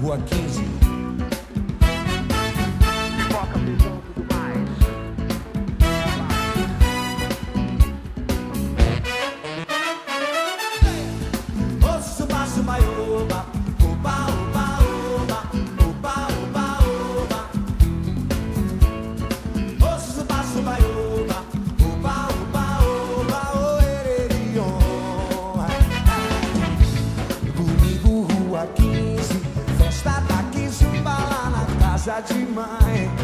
Rua 15. Foca, visão, tudo mais. Ô, suba, suba, oba, oba, oba, oba, oba, oba, oba. Ô, suba, suba, oba, oba, oba, oba, o ererion. Domingo, Rua 15, festa da Kizumba lá na casa de mãe.